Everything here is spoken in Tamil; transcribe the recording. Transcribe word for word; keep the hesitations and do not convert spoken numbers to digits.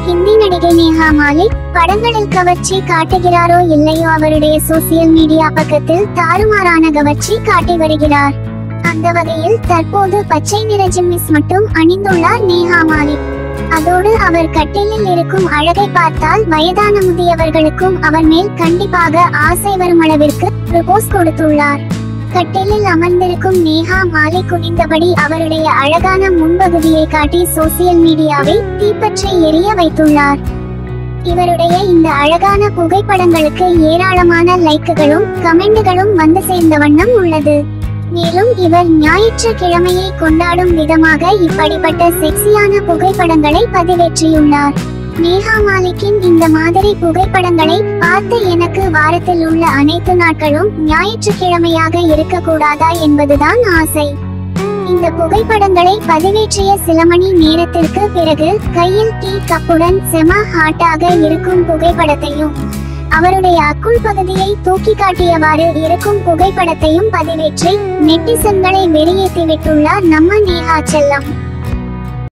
ஹிந்தி நடிகை நேஹா மாலிக் படங்களில் கவர்ச்சி காட்டுகிறாரோ இல்லையோ அவருடைய சோசியல் மீடியா பக்கத்தில் தாறுமாறான கவர்ச்சி காட்டி வருகிறார். அந்த வகையில் தற்போது பச்சை நிற ஜிம்மிஸ் மட்டும் அணிந்துள்ளார் நேஹா மாலிக். அதோடு அவர் கட்டிலில் இருக்கும் அழகை பார்த்தால் வயதான முதியவர்களுக்கும் அவர் மேல் கண்டிப்பாக ஆசை வரும் அளவிற்கு ப்ரொபோஸ் கொடுத்துள்ளார். கட்டிலில் அமர்ந்திருக்கும் நேஹா மாலிக் குனிந்தபடி அவருடைய அழகான முன்பகுதியை காட்டி சோசியல் மீடியாவை தீப்பற்றி எரிய வைத்துள்ளார். இவருடைய இந்த அழகான புகைப்படங்களுக்கு ஏராளமான லைக்குகளும் கமெண்டுகளும் வந்து சேர்ந்த வண்ணம் உள்ளது. மேலும் இவர் ஞாயிற்றுக்கிழமையை கொண்டாடும் விதமாக இப்படிப்பட்ட செக்ஸியான புகைப்படங்களை பதிவேற்றியுள்ளார். நேஹா மாலிக்கின் இந்த மாதிரி புகைப்படங்களை பார்த்து எனக்கு வாரத்தில் உள்ள அனைத்து நாட்களும் ஞாயிற்றுக்கிழமையாக இருக்கக்கூடாதா என்பதுதான் ஆசை. இந்த புகைப்படங்களை பதிவேற்றிய சில மணி நேரத்திற்கு பிறகு கையில் டீ கப்புடன் செம ஹாட்டாக இருக்கும் புகைப்படத்தையும் அவருடைய அக்குள் பகுதியை தூக்கி காட்டியவாறு இருக்கும் புகைப்படத்தையும் பதிவேற்றி நெட்டிசன்களை வெளியேற்றிவிட்டுள்ளார் நம்ம நேஹா செல்லம்.